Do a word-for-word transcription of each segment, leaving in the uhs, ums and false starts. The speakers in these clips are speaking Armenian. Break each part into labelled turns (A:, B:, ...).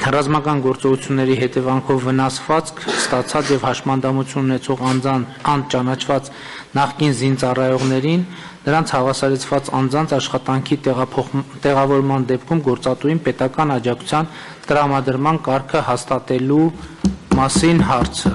A: Ռազմական գործողությունների հետևանքով վնասվածք ստացած եւ հաշմանդամություն ունեցող անձանց ճանաչված նախկին զինծառայողներին նրանց հավասարեցված անձանց աշխատանքի տեղավորման դեպքում գործատուին պետական աջակցության տրամադրման կարգը հաստատելու մասին հարցը։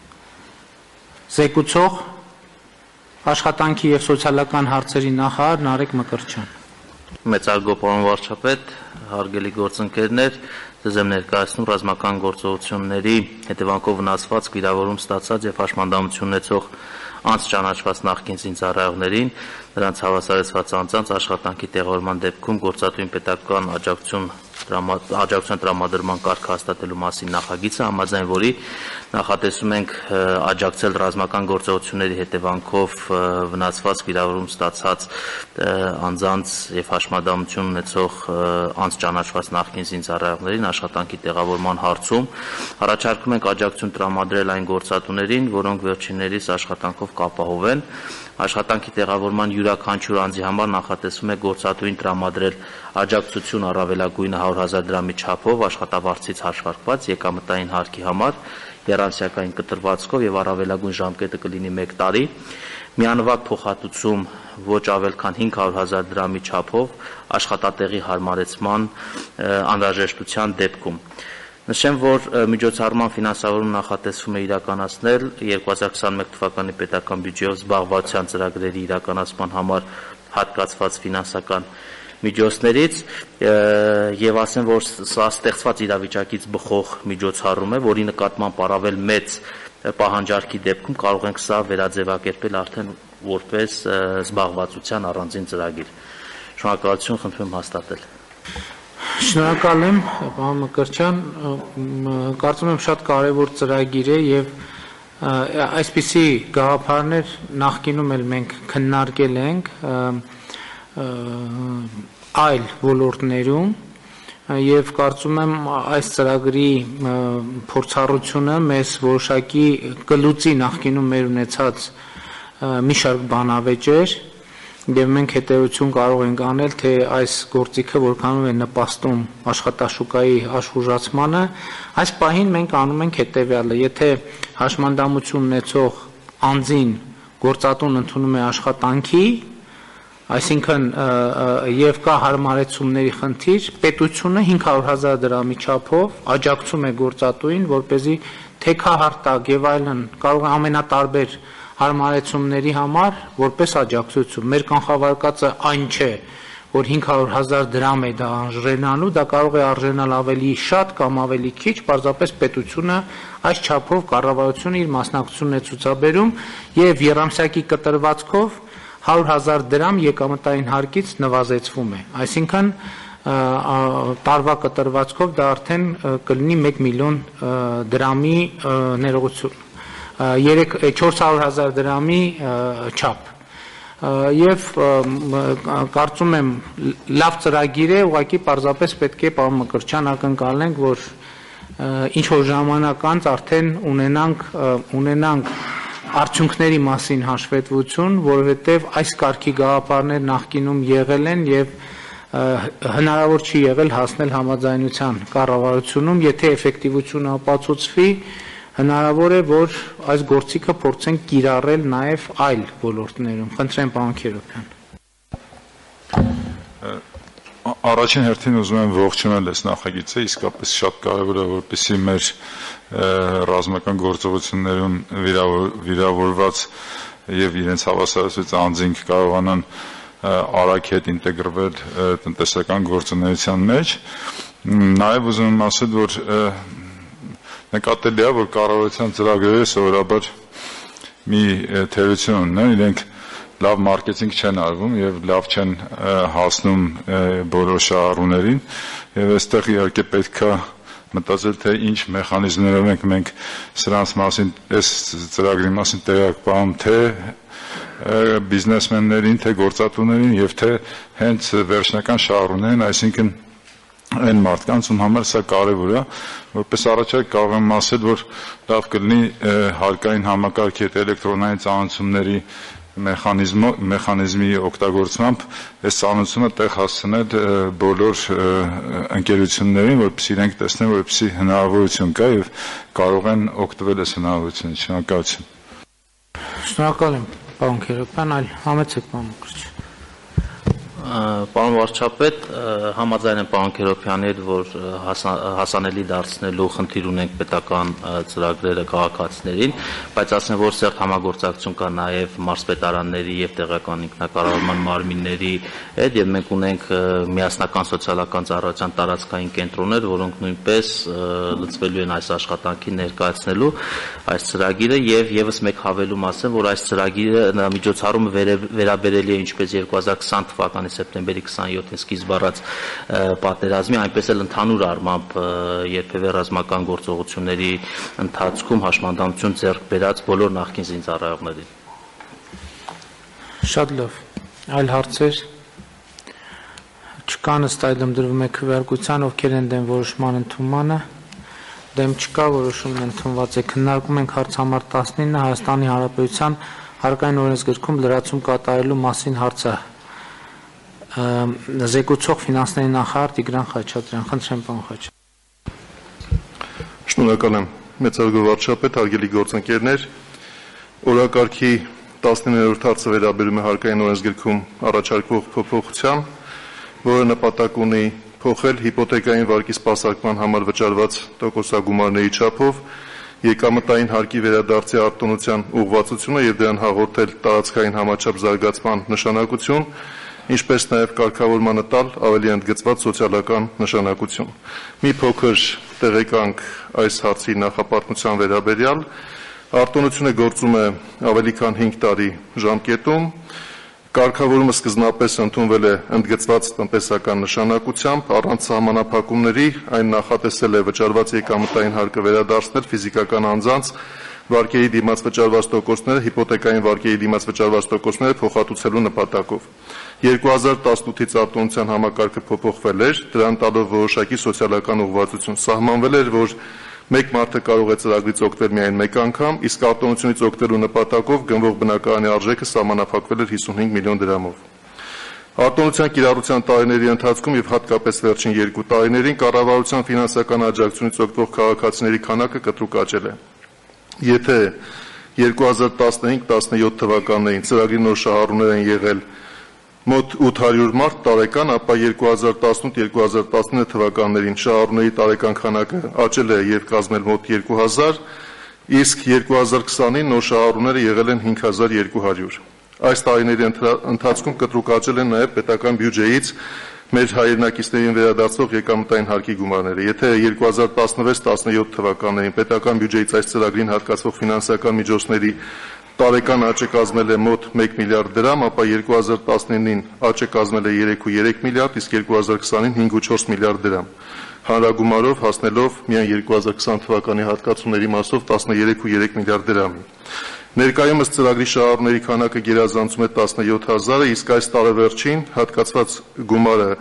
A: Զեկուցող աշխատանքի եւ սոցիալական հարցերի նախարար Նարեկ Մկրտչյան։
B: Մեծարգո պարոն վարչապետ, հարգելի գործընկերներ, ձեզ եմ ներկայացնում ռազմական գործողությունների հետևանքով վնասվածք վիրավորում ստացած եւ հաշմանդամություն ունեցող անց ճանաչված նախկին զինծառայողներին, նրանց հավասարեցված անձանց աշխատանքի տեղավորման դեպքում գործատուին պետական աջակցություն աջակցության տրամադրման կարգը հաստատելու մասին նախագիծը, համաձայն որի նախատեսում ենք աջակցել ռազմական գործողությունների հետևանքով վնասված վիրավորում ստացած անձանց եւ հաշմանդամություն ունեցող անց ճանաչված նախկին զինծառայողներին աշխատանքի տեղավորման հարցում առաջարկում ենք աջակցություն տրամադրել այն գործատուներին, որոնք վերջիններիս աշխատանքով կապահովեն աշխատանքի տեղավորման յուրաքանչյուր անձի համար նախատեսվում է գործատուին տրամադրել աջակցություն առավելագույնը հարյուր հազար դրամի չափով աշխատավարձից հաշվարկված եկամտային հարկի համար եռանցյակային կտրվածքով եւ առավելագույն ժամկետը կլինի մեկ տարի, միանվագ փոխհատուցում ոչ ավել քան հինգ հարյուր հազար դրամի չափով աշխատատեղի հարմարեցման անհրաժեշտության դեպքում։ Նշեմ, որ միջոցառման ֆինանսավորումը նախատեսվում է իրականացնել երկու հազար քսաներկու թվականի պետական բյուջեով զբաղվածության ծրագրերի իրականացման համար հատկացված ֆինանսական միջոցներից եւ ասեմ, որ սա ստեղծված իրավիճակից բխող միջոցառում է, որի նկատմամբ առավել մեծ պահանջարկի դեպքում կարող ենք սա վերաձևակերպել արդեն որպես զբաղվածության առանձին ծրագիր։ Շնորհակալություն, խնդրում եմ հաստատել։
A: Շնորհակալ եմ, պարոն Մկրտչյան, կարծում եմ շատ կարևոր ծրագիր է եւ այսպիսի գաղափարներ նախկինում էլ մենք քննարկել ենք այլ ոլորտներում եւ կարծում եմ այս ծրագրի փորձառությունը մեզ որոշակի կլուծի նախկինում մեր ունեցած մի շարք բանավեճեր եւ մենք հետեւություն կարող ենք անել, թե այս գործիքը որքանով է նպաստում աշխատաշուկայի աշխուժացմանը, այս պահին մենք անում ենք հետեւյալը, եթե հաշմանդամություն ունեցող անձին գործատուն ընդունում է աշխատանքի, այսինքն եւ կա հարմարեցումների խնդիր, պետությունը հինգ հարյուր հազար դրամի չափով աջակցում է գործատուին, որպեսզի թեքահարտակ եւ այլն կարող է ամենատարբեր հարմարեցումների համար որպես աջակցություն։ Մեր կանխավարկածը այն չէ, որ հինգ հարյուր հազար դրամ է դա արժենալու, դա կարող է արժենալ ավելի շատ կամ ավելի քիչ, պարզապես պետությունը այս չափով կառավարությունը իր մասնակցությունն է ցուցաբերում եւ եռամսյակի կտրվածքով հարյուր հազար դրամ եկամտային հարկից նվազեցվում է։ Այսինքն տարվա կտրվածքով դա արդեն կլինի մեկ միլիոն դրամի ներողություն չորս հարյուր հազար դրամի չափ եւ կարծում եմ լավ ծրագիր է, ուղղակի պարզապես պետք է պարոն Մկրտչյան ակնկալենք, որ ինչ որ ժամանակ անց արդեն ունենանք ունենանք արդյունքների մասին հաշվետվություն, որովհետեւ այս կարգի գաղափարներ նախկինում եղել են եւ հնարավոր չի եղել հասնել համաձայնության կառավարությունում, եթե էֆեկտիվությունը ապացուցվի, հնարավոր է, որ այս գործիքը փորձենք կիրառել նաև այլ ոլորտներում։ Խնդրեմ, պարոն Քերոբյան։
C: Առաջին հերթին ուզում եմ ողջունել այս նախագիծը, իսկապես շատ կարևոր է, որպեսզի մեր ռազմական գործողություններում վիրավորված եւ իրենց հավասարացված անձինք կարողանան արագ հետ ինտեգրվել տնտեսական գործունեության մեջ։ Նաև ուզում եմ ասել, որ նկատելի է, որ կառավարության ծրագրերը սովորաբար մի թերություն ունեն, իրենք լավ մարքեթինգ չեն արվում եւ լավ չեն հասնում բոլոր շահառուներին եւ այստեղ իհարկե պետք է մտածել, թե ինչ մեխանիզմներով ենք մենք սրանց մասին, այս ծրագրի մասին տեղյակ պահում, թե բիզնեսմեններին, թե գործատուներին եւ թե հենց վերջնական շահառուներին, այսինքն այն մարդկանց, ում համար սա կարևոր է, որպես առաջարկ կարող եմ ասել, որ լավ կլինի հարկային համակարգի հետ էլեկտրոնային ծանոթությունների մեխանիզմի օգտագործմամբ այս ծանոթությունը տեղ հասցնել բոլոր ընկերություններին, որպեսզի իրենք տեսնեն, որպեսզի հնարավորություն կա եւ կարող են օգտվել այս հնարավորությունից։ Շնորհակալություն։
A: Շնորհակալ եմ, պարոն Քերոբյան, այլ համեցեք, պարոն Մկրտիչ։
B: Պարոն վարչապետ, համաձայն եմ պարոն Քերոբյանի հետ, որ հասանելի դարձնելու խնդիր ունենք պետական ծրագրերը քաղաքացիներին, բայց ասեմ, որ սերտ համագործակցություն կա նաև մարզպետարանների եւ տեղական ինքնակառավարման մարմինների հետ, եւ մենք ունենք միասնական սոցիալական ծառայության տարածքային կենտրոններ, որոնք նույնպես լծվելու են այս աշխատանքի ներկայացնելու այս ծրագիրը եւ եւս մեկ հավելում ասեմ, որ այս ծրագիրը միջոցառումը վերաբերելի է ինչպես երկու հազար քսան թվականի սեպտեմբերի քսանյոթին սկիզբ առած պատերազմի, այնպես էլ ընդհանուր առմամբ երբևէ ռազմական գործողությունների ընթացքում հաշմանդամություն ձեռք բերած բոլոր նախկին զինծառայողներին։
A: Շատ լավ։ Այլ հարցեր չկան, ըստ այդմ դրվում է քվեարկության, ովքեր են դեմ որոշման ընդունմանը։ Դեմ չկա, որոշումն ընդունված է։ Քննարկում ենք հարց համար տասնինը Հայաստանի Հանրապետության հարկային օրենսգրքում լրացում կատարելու մասին հարցը։ Զեկուցող ֆինանսների նախարար Տիգրան Խաչատրյան, խնդրեմ պարոն Խաչատրյան։
D: Շնորհակալ եմ, մեծարգո վարչապետ, հարգելի գործընկերներ, օրակարգի տասնիններորդ հարցը վերաբերում է հարկային օրենսգրքում առաջարկվող փոփոխության, որը նպատակ ունի փոխել հիպոթեկային վարկի սպասարկման համար վճարված տոկոսագումարների չափով եկամտային հարկի վերադարձի արտոնության ուղղվածությունը եւ դրան հաղորդել տարածքային համաչափ զարգացման նշանակություն, ինչպես նաև կարգավորմանը տալ ավելի ընդգծված սոցիալական նշանակություն։ Մի փոքր տեղեկանք այս հարցի նախապարտության վերաբերյալ, արտոնությունը գործում է ավելի քան հինգ տարի ժամկետում, կարգավորումը սկզբնապես ընդունվել է ընդգծված տնտեսական նշանակությամբ, առանց սահմանափակումների, այն նախատեսել է վճարված եկամտային հարկը վերադարձնել ֆիզիկական անձանց վարկերի դիմաց վճարված տոկոսները հիպոթեկային վարկերի դիմաց վճարված տոկոսները փոխհատուցելու նպատակով։ երկու հազար տասնութից արտոնության համակարգը փոփոխվել էր, դրան տալով որոշակի սոցիալական ուղղվածություն։ Սահմանվել էր, որ մեկ մարդը կարող է ծրագրից օգտվել միայն մեկ անգամ, իսկ արտոնությունից օգտվելու նպատակով գնվող բնակարանի արժեքը սահմանափակվել էր հիսունհինգ միլիոն դրամով։ Արտոնության կիրառության տարիների ընթացքում եւ հատկապես վերջին երկու տարիներին կառավարության ֆինանսական աջակցությունից օգտվող քաղաքացիների քանակը կտրուկ աճել է։ Եթե երկու հազար տասնհինգ տասնյոթ թվականներին ծրագրի նոր շահառուներ են եղել մոտ ութ հարյուր մարդ տարեկան, ապա երկու հազար տասնութ երկու հազար տասնինը թվականներին շահառուների տարեկան քանակը աճել է եւ կազմել մոտ երկու հազար, իսկ երկու հազար քսանին նոր շահառուները եղել են հինգ հազար երկու հարյուր։ Այս տարիների ընթացքում կտրուկ աճել են նաեւ պետական բյուջեից մեր հայրենակիցներին վերադարձող եկամտային հարկի գումարները։ Եթե երկու հազար տասնվեց տասնյոթ թվականներին պետական բյուջեից այս ծրագրին հատկացվող ֆինանսական միջոցների տարեկան աճը կազմել է մոտ մեկ միլիարդ դրամ, ապա երկու հազար տասնինին աճը կազմել է երեք ու երեք միլիարդ, իսկ երկու հազար քսանին հինգ ու չորս միլիարդ դրամ, հանրագումարով հասնելով միայն երկու հազար քսան թվականի հատկացումների մասով տասներեք ու երեք միլիարդ դրամի։ Ներկայումս ծրագրի շահառուների քանակը գերազանցում է տասնյոթ հազարը, իսկ այս տարեվերջին հատկացված գումարը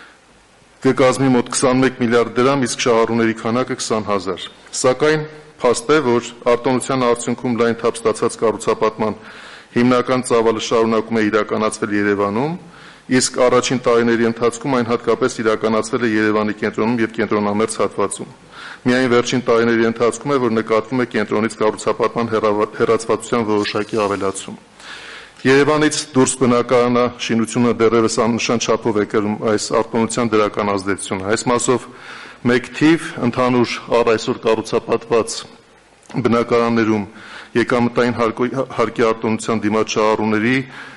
D: կկազմի մոտ քսանմեկ միլիարդ դրամ, իսկ շահառուների քանակը քսան հազար։ Սակայն փաստ է, որ արտոնության արդյունքում լայն թափ ստացած կառուցապատման հիմնական ծավալը շարունակում է իրականացվել Երևանում, իսկ առաջին տարիների ընթացքում այն հատկապես իրականացվել է Երևանի կենտրոնում եւ կենտրոնամերձ հատվածում։ Միայն վերջին տարիների ընթացքում է, որ նկատվում է կենտրոնից կառուցապատման հեռացվածության որոշակի ավելացում։ Երևանից դուրս բնակարանաշինությունը դեռևս աննշան չափով է կրում այս արտոնության դրական ազդեցությունը։ Այս մասով մեկ թիվ ընդհանուր առ այսօր կառուցապատված բնակարաններում եկամտային հարկի արտոնության դիմաց շահառուների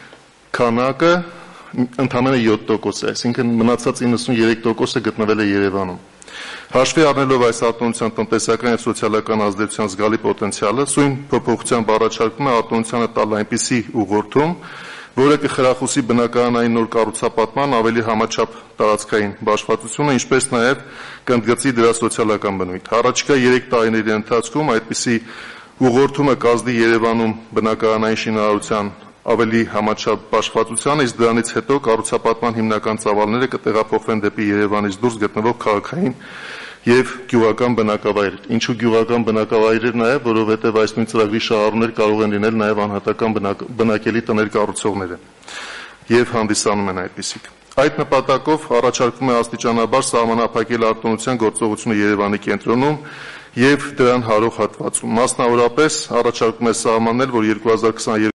D: քանակը ընդամենը յոթ տոկոս է, այսինքն մնացած իննսուներեք տոկոսը գտնվել է Երևանում։ Հաշվի առնելով այս արտոնության տնտեսական եւ սոցիալական ազդեցության զգալի պոտենցիալը, սույն փոփոխությամբ առաջարկում է արտոնությանը տալ այնպիսի ուղղորդում, որը կխրախուսի բնակարանային նոր կառուցապատման ավելի համաչափ տարածքային բաշխվածությունը, ինչպես նաև կընդգծի դրա սոցիալական բնույթ։ Առաջիկա երեք տարիների ընթացքում այդպիսի ուղղորդումը կազդի Երևանում բնակարանային շինարարության ավելի համաչափ բաշխվածությանը, իսկ դրանից հետո կառուցապատման հիմնական ծավալները կտեղափոխվեն դեպի Երևանից դուրս գտնվող քաղաքային եւ գյուղական բնակավայրեր։ Ինչու գյուղական բնակավայրեր նաեւ, որովհետեւ այս նույն ծրագրի շահառուներ կարող են լինել նաեւ անհատական բնակելի տներ կառուցողները եւ հանդիսանում են այդպիսիք։ Այդ նպատակով առաջարկվում է աստիճանաբար սահմանափակել արտոնության գործողությունը Երևանի կենտրոնում եւ դրան հարող հատվածում։ Մասնավորապես առաջարկում է սահմանել, որ երկու հազար քսաներկու